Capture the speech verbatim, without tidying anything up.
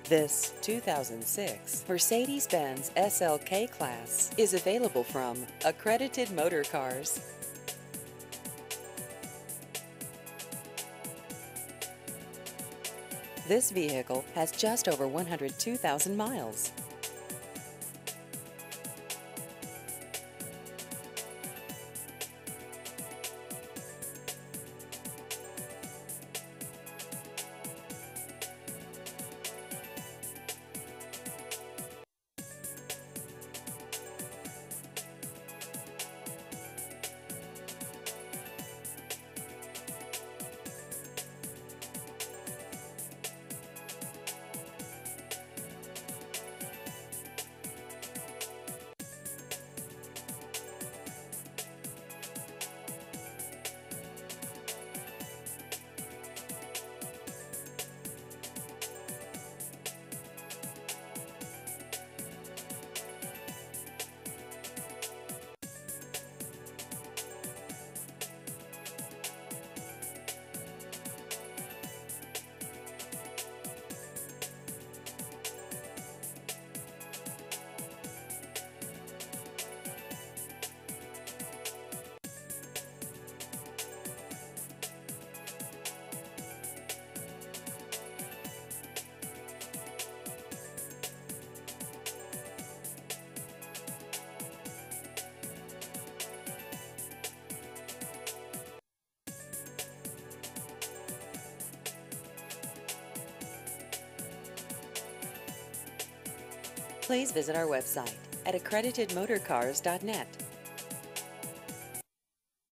This two thousand six Mercedes-Benz S L K Class is available from Accredited Motor Cars. This vehicle has just over one hundred two thousand miles. Please visit our website at accredited motor cars dot net.